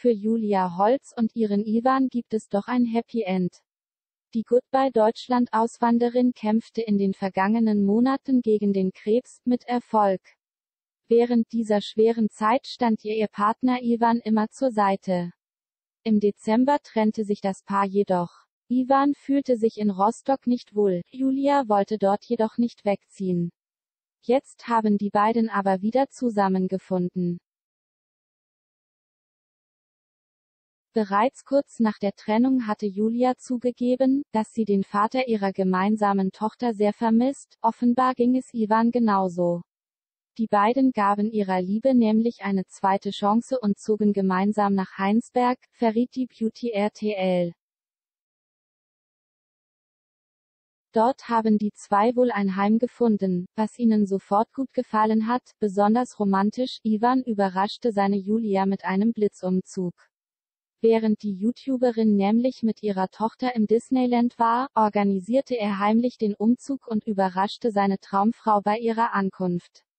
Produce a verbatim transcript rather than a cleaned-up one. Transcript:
für Julia Holz und ihren Ivan gibt es doch ein Happy End. Die Goodbye Deutschland-Auswanderin kämpfte in den vergangenen Monaten gegen den Krebs, mit Erfolg. Während dieser schweren Zeit stand ihr ihr Partner Ivan immer zur Seite. Im Dezember trennte sich das Paar jedoch. Ivan fühlte sich in Rostock nicht wohl, Julia wollte dort jedoch nicht wegziehen. Jetzt haben die beiden aber wieder zusammengefunden. Bereits kurz nach der Trennung hatte Julia zugegeben, dass sie den Vater ihrer gemeinsamen Tochter sehr vermisst, offenbar ging es Ivan genauso. Die beiden gaben ihrer Liebe nämlich eine zweite Chance und zogen gemeinsam nach Heinsberg, verriet die Beauty R T L. Dort haben die zwei wohl ein Heim gefunden, was ihnen sofort gut gefallen hat, besonders romantisch. Ivan überraschte seine Julia mit einem Blitzumzug. Während die YouTuberin nämlich mit ihrer Tochter im Disneyland war, organisierte er heimlich den Umzug und überraschte seine Traumfrau bei ihrer Ankunft.